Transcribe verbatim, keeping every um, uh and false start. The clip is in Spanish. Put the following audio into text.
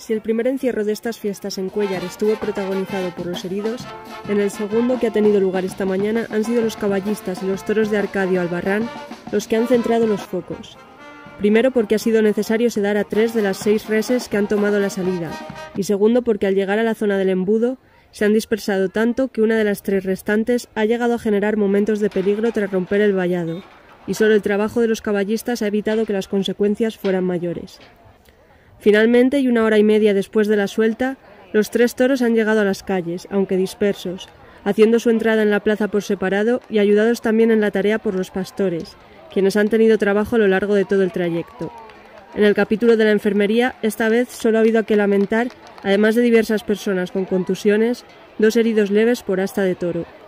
Si el primer encierro de estas fiestas en Cuéllar estuvo protagonizado por los heridos, en el segundo, que ha tenido lugar esta mañana, han sido los caballistas y los toros de Arcadio Albarrán los que han centrado los focos. Primero, porque ha sido necesario sedar a tres de las seis reses que han tomado la salida, y segundo, porque al llegar a la zona del embudo se han dispersado tanto que una de las tres restantes ha llegado a generar momentos de peligro tras romper el vallado, y solo el trabajo de los caballistas ha evitado que las consecuencias fueran mayores. Finalmente, y una hora y media después de la suelta, los tres toros han llegado a las calles, aunque dispersos, haciendo su entrada en la plaza por separado y ayudados también en la tarea por los pastores, quienes han tenido trabajo a lo largo de todo el trayecto. En el capítulo de la enfermería, esta vez solo ha habido que lamentar, además de diversas personas con contusiones, dos heridos leves por asta de toro.